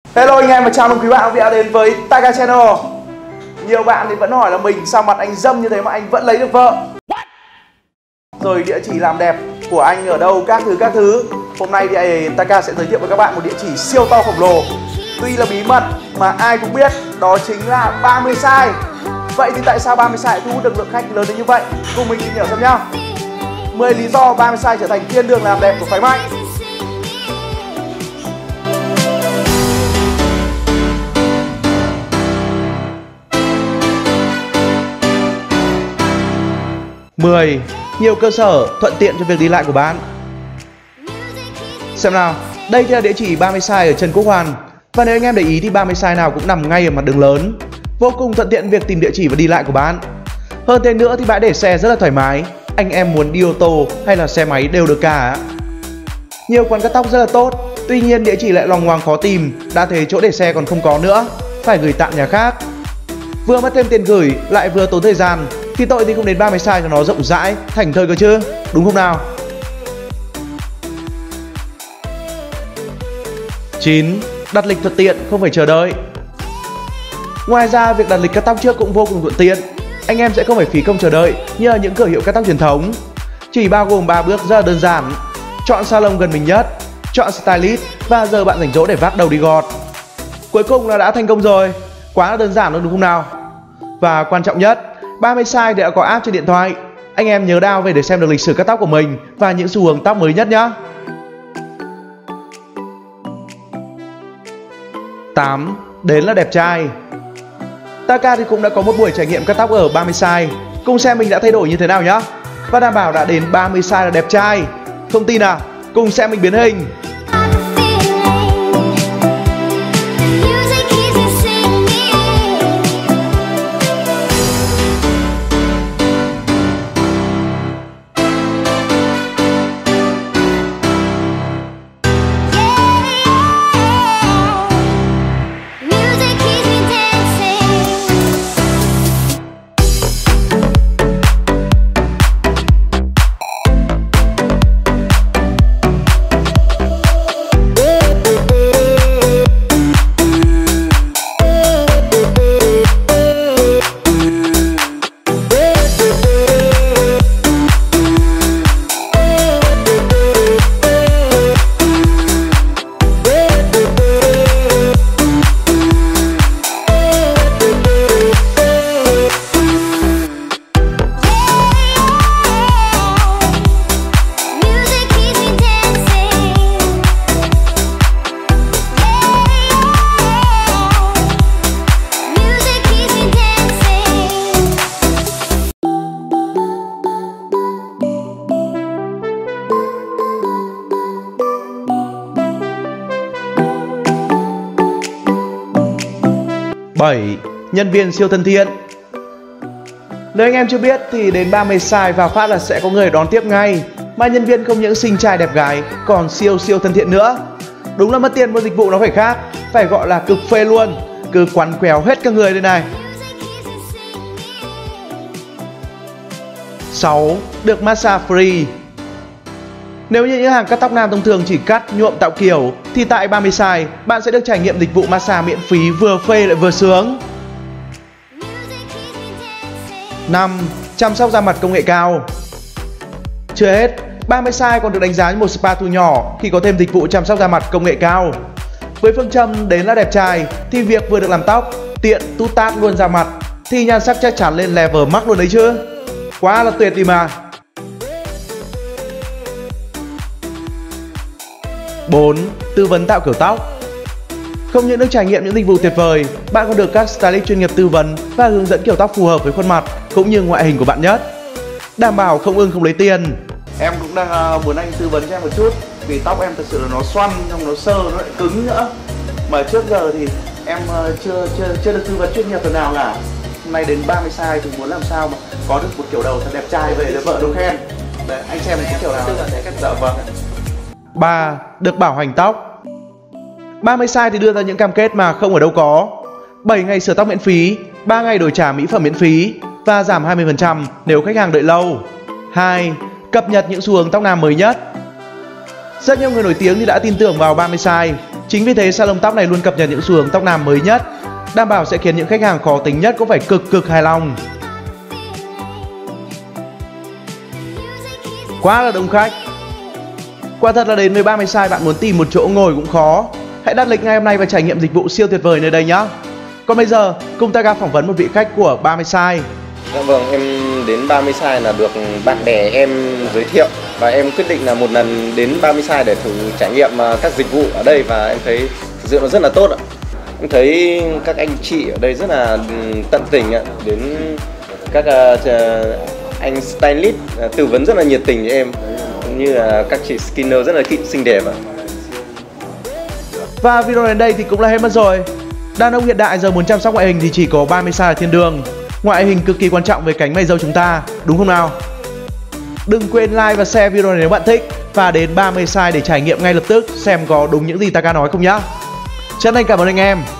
Hello anh em và chào mừng quý bạn đã đến với Taka Channel. Nhiều bạn thì vẫn hỏi là mình sao mặt anh dâm như thế mà anh vẫn lấy được vợ. Rồi địa chỉ làm đẹp của anh ở đâu các thứ. Hôm nay thì Taka sẽ giới thiệu với các bạn một địa chỉ siêu to khổng lồ. Tuy là bí mật mà ai cũng biết, đó chính là 30 size. Vậy thì tại sao 30 size lại thu hút được lượng khách lớn đến như vậy? Cùng mình tìm hiểu xem nhá. 10 lý do 30 size trở thành thiên đường làm đẹp của phái mạnh. Nhiều cơ sở thuận tiện cho việc đi lại của bạn. Xem nào, đây thì là địa chỉ 30 size ở Trần Quốc Hoàn. Và nếu anh em để ý thì 30 size nào cũng nằm ngay ở mặt đường lớn, vô cùng thuận tiện việc tìm địa chỉ và đi lại của bạn. Hơn thế nữa thì bãi để xe rất là thoải mái, anh em muốn đi ô tô hay là xe máy đều được cả. Nhiều quán cắt tóc rất là tốt, tuy nhiên địa chỉ lại loằng ngoằng khó tìm, đã thế chỗ để xe còn không có nữa, phải gửi tạm nhà khác. Vừa mất thêm tiền gửi lại vừa tốn thời gian, thì tội thì không đến 30 size cho nó rộng rãi, thảnh thơi cơ chứ, đúng không nào? 9. Đặt lịch thuận tiện, không phải chờ đợi. Ngoài ra, việc đặt lịch cắt tóc trước cũng vô cùng thuận tiện. Anh em sẽ không phải phí công chờ đợi như ở những cửa hiệu cắt tóc truyền thống. Chỉ bao gồm 3 bước rất là đơn giản. Chọn salon gần mình nhất, chọn stylist và giờ bạn rảnh rỗi để vác đầu đi gọt. Cuối cùng là đã thành công rồi. Quá là đơn giản luôn đúng không nào? Và quan trọng nhất, 30 size đã có app trên điện thoại. Anh em nhớ download về để xem được lịch sử cắt tóc của mình và những xu hướng tóc mới nhất nhé. 8. Đến là đẹp trai. Taka thì cũng đã có một buổi trải nghiệm cắt tóc ở 30 size. Cùng xem mình đã thay đổi như thế nào nhá. Và đảm bảo đã đến 30 size là đẹp trai. Không tin à? Cùng xem mình biến hình. 7. Nhân viên siêu thân thiện. Nếu anh em chưa biết thì đến 30 size vào phát là sẽ có người đón tiếp ngay. Mà nhân viên không những xinh trai đẹp gái, còn siêu thân thiện nữa. Đúng là mất tiền mua dịch vụ nó phải khác, phải gọi là cực phê luôn. Cứ quằn quèo hết các người đây này. 6. Được massage free. Nếu như những hàng cắt tóc nam thông thường chỉ cắt, nhuộm, tạo kiểu, thì tại 30 size bạn sẽ được trải nghiệm dịch vụ massage miễn phí, vừa phê lại vừa sướng. 5. Chăm sóc da mặt công nghệ cao. Chưa hết, 30 size còn được đánh giá như một spa thu nhỏ khi có thêm dịch vụ chăm sóc da mặt công nghệ cao. Với phương châm đến là đẹp trai thì việc vừa được làm tóc, tiện tút tát luôn da mặt thì nhan sắc chắc chắn lên level max luôn đấy chứ. Quá là tuyệt đi mà. 4. Tư vấn tạo kiểu tóc. Không những được trải nghiệm những dịch vụ tuyệt vời, bạn còn được các stylist chuyên nghiệp tư vấn và hướng dẫn kiểu tóc phù hợp với khuôn mặt cũng như ngoại hình của bạn nhất. Đảm bảo không ưng không lấy tiền. Em cũng đang muốn anh tư vấn cho em một chút, vì tóc em thật sự là nó xoăn, xong nó sơ, nó lại cứng nữa. Mà trước giờ thì em chưa được tư vấn chuyên nghiệp lần nào cả. Hôm nay đến 30 size thì muốn làm sao mà có được một kiểu đầu thật đẹp trai về để vợ đâu khen. Đấy, anh xem cái kiểu nào. Dạ vâng. 3. Được bảo hành tóc. 30 size thì đưa ra những cam kết mà không ở đâu có. 7 ngày sửa tóc miễn phí, 3 ngày đổi trả mỹ phẩm miễn phí và giảm 20% nếu khách hàng đợi lâu. 2. Cập nhật những xu hướng tóc nam mới nhất. Rất nhiều người nổi tiếng thì đã tin tưởng vào 30 size. Chính vì thế salon tóc này luôn cập nhật những xu hướng tóc nam mới nhất, đảm bảo sẽ khiến những khách hàng khó tính nhất cũng phải cực hài lòng. Quá là đông khách. Quả thật là đến với 30 size bạn muốn tìm một chỗ ngồi cũng khó. Hãy đặt lịch ngay hôm nay và trải nghiệm dịch vụ siêu tuyệt vời nơi đây nhé. Còn bây giờ, cùng ta phỏng vấn một vị khách của 30 size. Dạ vâng, em đến 30 size là được bạn bè em giới thiệu và em quyết định là một lần đến 30 size để thử trải nghiệm các dịch vụ ở đây và em thấy thực sự nó rất là tốt ạ. Em thấy các anh chị ở đây rất là tận tình ạ, đến các anh stylist tư vấn rất là nhiệt tình cho em, cũng như là các chị skinner rất là xinh đẹp ạ. Và video đến đây thì cũng là hết mất rồi. Đàn ông hiện đại giờ muốn chăm sóc ngoại hình thì chỉ có 30 size là thiên đường. Ngoại hình cực kỳ quan trọng với cánh mày râu chúng ta, đúng không nào? Đừng quên like và share video này nếu bạn thích, và đến 30 size để trải nghiệm ngay lập tức xem có đúng những gì Taka nói không nhá. Chân thành cảm ơn anh em.